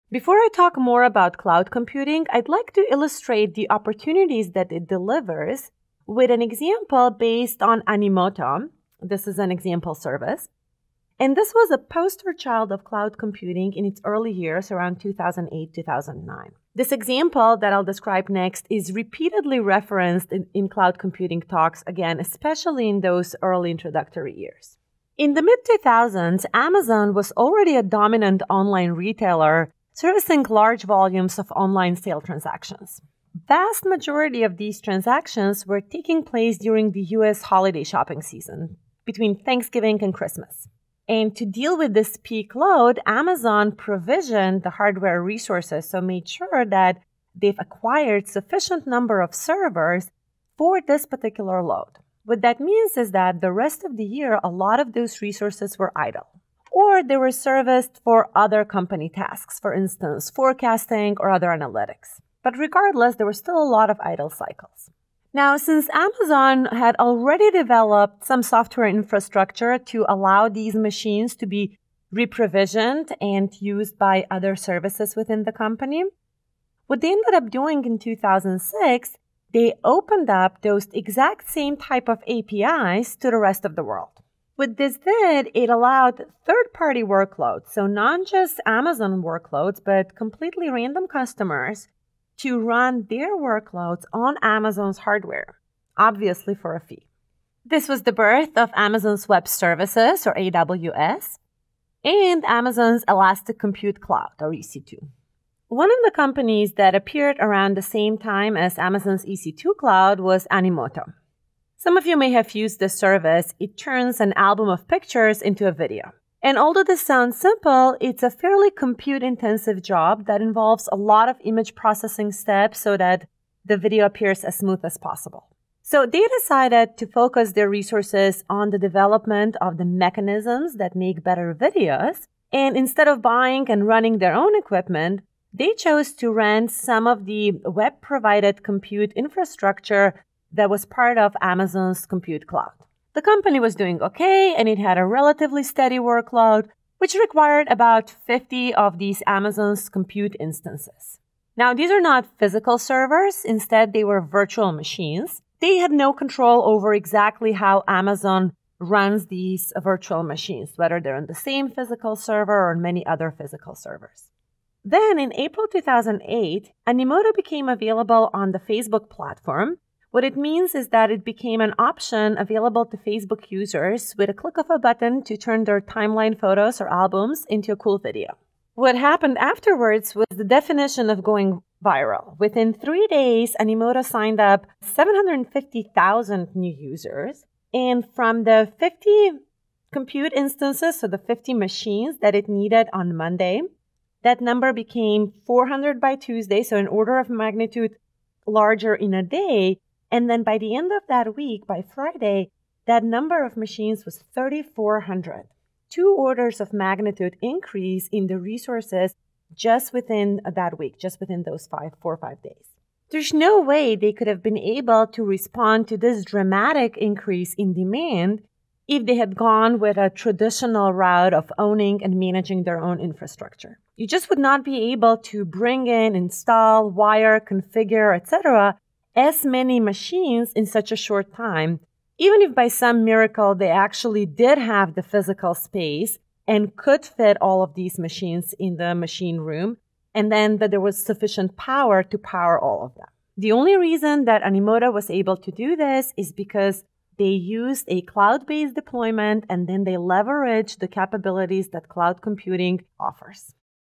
Before I talk more about cloud computing, I'd like to illustrate the opportunities that it delivers with an example based on Animoto. This is an example service. And this was a poster child of cloud computing in its early years around 2008, 2009. This example that I'll describe next is repeatedly referenced in cloud computing talks, again, especially in those early introductory years. In the mid-2000s, Amazon was already a dominant online retailer servicing large volumes of online sale transactions. Vast majority of these transactions were taking place during the US holiday shopping season, between Thanksgiving and Christmas. And to deal with this peak load, Amazon provisioned the hardware resources, so made sure that they've acquired sufficient number of servers for this particular load. What that means is that the rest of the year, a lot of those resources were idle, or they were serviced for other company tasks, for instance, forecasting or other analytics. But regardless, there were still a lot of idle cycles. Now, since Amazon had already developed some software infrastructure to allow these machines to be reprovisioned and used by other services within the company, what they ended up doing in 2006, they opened up those exact same type of APIs to the rest of the world. What this did, it allowed third-party workloads, so not just Amazon workloads, but completely random customers, to run their workloads on Amazon's hardware, obviously for a fee. This was the birth of Amazon's Web Services, or AWS, and Amazon's Elastic Compute Cloud, or EC2. One of the companies that appeared around the same time as Amazon's EC2 Cloud was Animoto. Some of you may have used this service. It turns an album of pictures into a video. And although this sounds simple, it's a fairly compute-intensive job that involves a lot of image processing steps so that the video appears as smooth as possible. So they decided to focus their resources on the development of the mechanisms that make better videos. And instead of buying and running their own equipment, they chose to rent some of the web-provided compute infrastructure that was part of Amazon's Compute Cloud. The company was doing okay, and it had a relatively steady workload, which required about 50 of these Amazon's compute instances. Now, these are not physical servers. Instead, they were virtual machines. They had no control over exactly how Amazon runs these virtual machines, whether they're on the same physical server or on many other physical servers. Then, in April 2008, Animoto became available on the Facebook platform. What it means is that it became an option available to Facebook users with a click of a button to turn their timeline photos or albums into a cool video. What happened afterwards was the definition of going viral. Within 3 days, Animoto signed up 750,000 new users. And from the 50 compute instances, so the 50 machines that it needed on Monday, that number became 400 by Tuesday, so an order of magnitude larger in a day. And then by the end of that week, by Friday, that number of machines was 3,400. 2 orders of magnitude increase in the resources just within that week, just within those 4 or 5 days. There's no way they could have been able to respond to this dramatic increase in demand if they had gone with a traditional route of owning and managing their own infrastructure. You just would not be able to bring in, install, wire, configure, etc., as many machines in such a short time, even if by some miracle they actually did have the physical space and could fit all of these machines in the machine room, and then that there was sufficient power to power all of them. The only reason that Animoto was able to do this is because they used a cloud-based deployment and then they leveraged the capabilities that cloud computing offers.